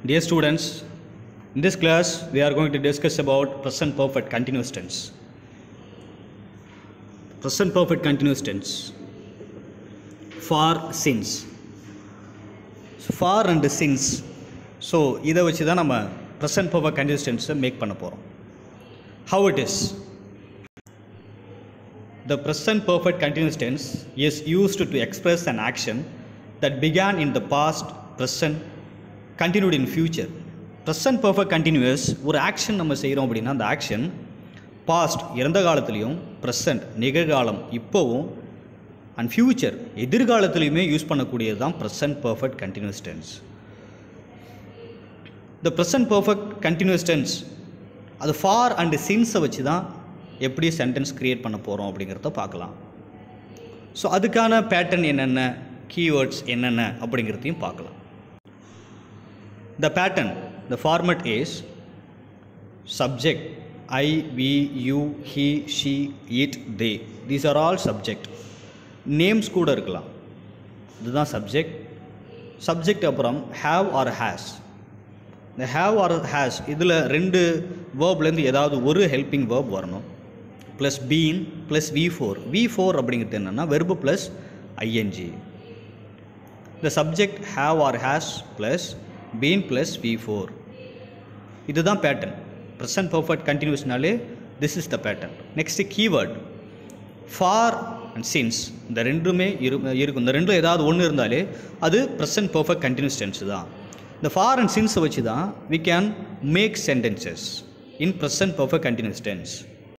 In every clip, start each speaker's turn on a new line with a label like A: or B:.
A: Dear students, in this class we are going to discuss about present perfect continuous tense. Present perfect continuous tense. For, since. For and since. So இதை வச்சு தான் நம்ம present perfect continuous tense make பண்ண போகிறோம். How it is? The present perfect continuous tense is used to express an action that began in the past, present, continued in future. Present perfect continuous ஒரு action நம்ம செய்கிறோம் அப்படின்னா அந்த action past இறந்த காலத்துலேயும், present நிகழ்காலம் இப்போவும், அண்ட் ஃப்யூச்சர் எதிர்காலத்துலேயுமே யூஸ் பண்ணக்கூடியது தான் present perfect continuous tense. The present perfect continuous tense அது ஃபார் அண்ட் சின்ஸை வச்சு தான் எப்படி சென்டென்ஸ் க்ரியேட் பண்ண போகிறோம் அப்படிங்கிறத பார்க்கலாம். ஸோ அதுக்கான பேட்டர்ன் என்னென்ன, கீவேர்ட்ஸ் என்னென்ன அப்படிங்கிறதையும் பார்க்கலாம். The pattern, the format is subject, I, we, you, he, she, it, they. These are all subject. Names கூட இருக்கலாம். இதுதான் subject. Subject அப்புறம் have or has. இந்த have or has இதில் ரெண்டு வேர்ப்லேருந்து ஏதாவது ஒரு ஹெல்பிங் வேர்ப் வரணும். Plus been plus V4. V4 அப்படிங்கிறது என்னென்னா verb plus ing. The subject have or has plus been plus V4. இதுதான் பேட்டர்ன். ப்ரெசன்ட் பர்ஃபெக்ட் கண்டினியூஸ்னாலே this is the pattern. Next keyword for and since. இந்த ரெண்டுமே இருக்கும். இந்த ரெண்டும் ஏதாவது ஒன்று இருந்தாலே அது ப்ரெசன்ட் பர்ஃபெக்ட் கண்டினியூஸ் டென்ஸ் தான். இந்த ஃபார் அண்ட் சின்ஸை வச்சு தான் we can make sentences in present perfect continuous tense.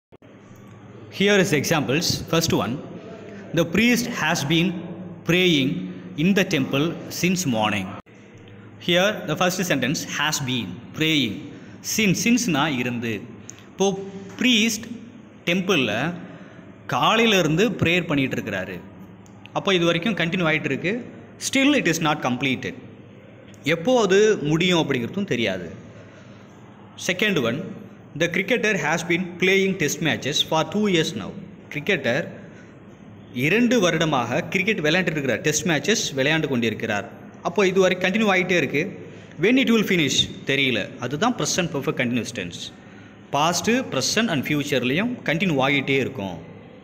A: Here is examples. First one, the priest has been praying in the temple since morning. Here the first sentence has been praying. Since-னா இருந்து. இப்போது priest டெம்பிளில் காலையிலேருந்து prayer பண்ணிகிட்டு இருக்கிறாரு. அப்போ இது வரைக்கும் continue ஆகிட்டு இருக்கு. Still it is not completed. எப்போ அது முடியும் அப்படிங்கிறதும் தெரியாது. Second one, the cricketer has been playing test matches for 2 years now. Cricketer 2 வருடமாக கிரிக்கெட் விளையாண்டுட்டு இருக்கிறார். டெஸ்ட் மேட்சஸ் விளையாண்டு கொண்டிருக்கிறார். அப்போ இது வரைக்கும் கண்டினியூ ஆகிட்டே இருக்குது. வென் இட் வில் ஃபினிஷ் தெரியல. அதுதான் present perfect continuous tense. Past, present and ஃப்யூச்சர்லேயும் கண்டினியூ ஆகிட்டே இருக்கும்.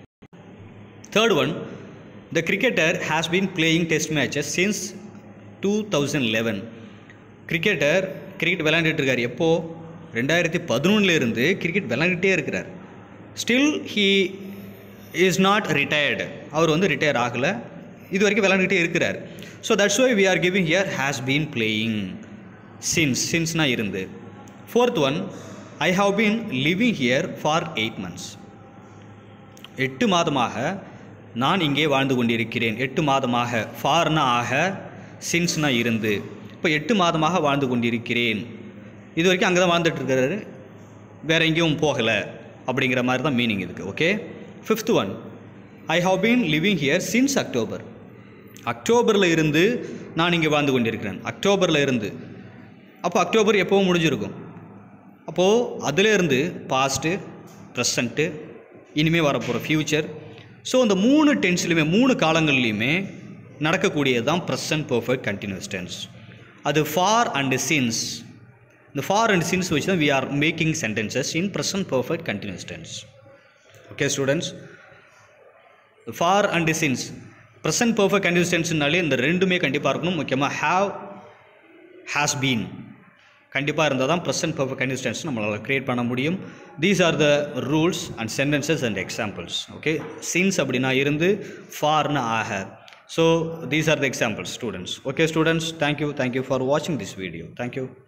A: Third one, the cricketer has been playing test matches since 2011. Cricket விளையாண்டுட்டு இருக்கார். எப்போது? 2011 கிரிக்கெட் விளையாண்டுட்டே இருக்கிறார். Still he is not retired. அவர் ரிட்டையர் ஆகலை. இது வரைக்கும் விளையாண்டுக்கிட்டே இருக்கிறார். So that's why we are giving here has been playing. சின்ஸ்னா இருந்து. Fourth one, I have been living here for 8 months. 8 மாதமாக நான் இங்கே வாழ்ந்து கொண்டிருக்கிறேன். 8 மாதமாக. ஃபார்னா ஆக, சின்ஸ்னா இருந்து. இப்போ 8 மாதமாக வாழ்ந்து கொண்டிருக்கிறேன். இது வரைக்கும் அங்கே தான் வாழ்ந்துட்டு இருக்கிறாரு, வேறு எங்கேயும் போகலை அப்படிங்கிற மாதிரி தான் மீனிங் இதுக்கு. Okay. Fifth one, I have been living here since October. அக்டோபரில் இருந்து நான் இங்கே வாழ்ந்து கொண்டிருக்கிறேன். அக்டோபரில் இருந்து. அப்போ அக்டோபர் எப்போவும் முடிஞ்சிருக்கும். அப்போது அதிலேருந்து பாஸ்ட்டு, ப்ரெசண்ட்டு, இனிமேல் வரப்போகிற ஃப்யூச்சர். ஸோ இந்த 3 டென்ஸ்லையுமே 3 காலங்கள்லையுமே நடக்கக்கூடியது தான் ப்ரெசன்ட் பர்ஃபெக்ட் கண்டினியூஸ் டென்ஸ். அது ஃபார் அண்டு சின்ஸ். இந்த ஃபார் அண்ட் சின்ஸ் வச்சு தான் we are making sentences in present perfect continuous tense. Okay students, for and since present perfect கண்டினியூஸ் டென்ஸ்னாலே இந்த ரெண்டுமே கண்டிப்பாக இருக்கணும். முக்கியமாக ஹேவ், ஹேஸ் பீன் கண்டிப்பாக இருந்தால் தான் ப்ரெசன்ட் பர்ஃபெக்ட் கண்டினியூஸ் டென்ஸ் நம்மளால் க்ரியேட் பண்ண முடியும். These are the rules and sentences and examples. Okay. Since அப்படின்னா இருந்து, ஃபார்னு ஆக. So these are the examples students. Okay students, thank you for வாட்சிங் திஸ் வீடியோ. தேங்க்யூ.